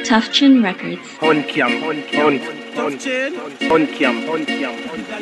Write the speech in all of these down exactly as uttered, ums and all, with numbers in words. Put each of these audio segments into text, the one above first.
Tough Chin Records. On cam, on cam, on chin, on cam, on cam.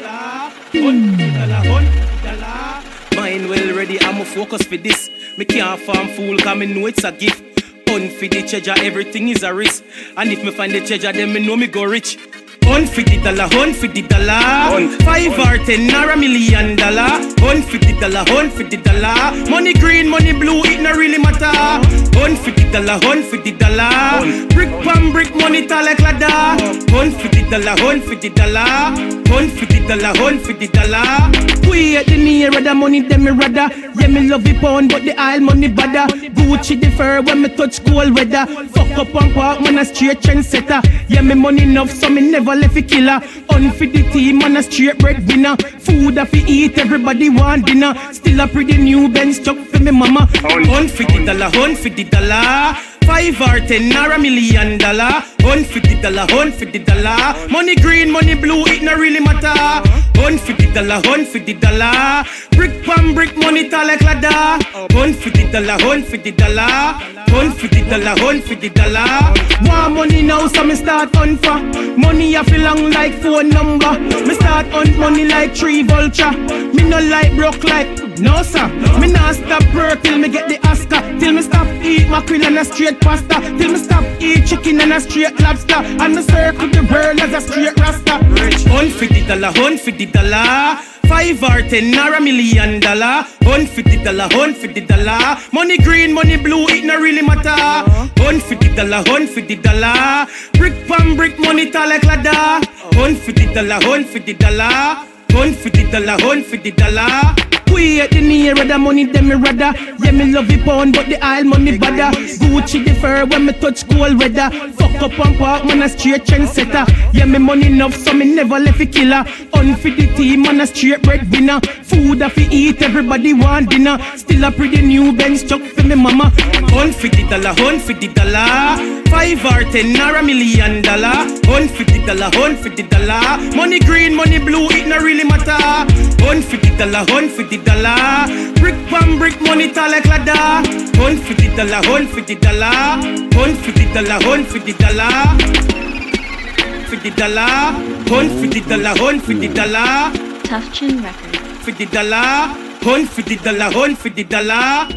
Mine well ready, I'm a focus for this. Me can't farm fool, cause me know it's a gift. On for the treasure, everything is a risk. And if me find the treasure, then me know me go rich. One for the dollar, one for the dollar. Five or ten or a million dollar. One for the dollar, one for the dollar. Money green, money blue, it no really matter. One for the dollar, one for the dollar. Brick pan brick, money tall like ladder. One for the dollar, one for the dollar. One for the dollar, one for the dollar. We at the near of the money, them me rather. Yeah, me love the pound, but the aisle money bother. Gucci the fur when me touch cold weather. Fuck up and park, man a straight trendsetter. Yeah, me money enough, so me never left a killer. On for the team, man a straight breadwinner. Food that fi eat, everybody want dinner. Still a pretty new Benz truck for me mama. On for the dollar, on for the dollar. Five or ten or a million dollar. One for the dollar, one for the dollar. Money green, money blue, it no really matter. One for the dollar, one for the dollar. Brick pan brick, money tall like ladder. One for the dollar, one for the dollar. One for the dollar, one for the dollar. Want money now, so me start on for. Money I feel long like phone number. Me start on money like tree vulture. Me no like broke like no sir. Me not stop work till me get the Oscar. Till me stop eat mackerel and a straight pasta. Till me stop eat chicken and a straight lobster. And me circle the world as a straight rasta. One for the dollar, one for the dollar. Five or ten or a million dollar. One for the dollar, one for the dollar. Money green, money blue, it no really matter. One for the dollar, one for the dollar. Brick pan brick, money tall like ladder. One for the dollar, one for the dollar. One for the dollar, one for the dollar. We at the near of the money, them me rather. Yeah, me love the pound, but the aisle money bother. Gucci the fur when me touch cold weather. Fuck up and park, man a straight trendsetter. Yeah, me money enough, so me never left a killer. On for the team, man a straight breadwinner. Food that fi eat, everybody want dinner. Still a pretty new Benz truck for me mama. One for the dollar, one for the dollar. Five or ten or a million dollar. One for the dollar, one for the dollar. Money green, money blue, it no really matter. One for the dollar, one for the dollar. Brick pan brick, money tall like ladder. One for the dollar, one for the dollar. One for the dollar, one for the dollar. For the dollar. One for the dollar, one for the dollar. Tough Chin Records. For the dollar. One for the dollar, one for the dollar.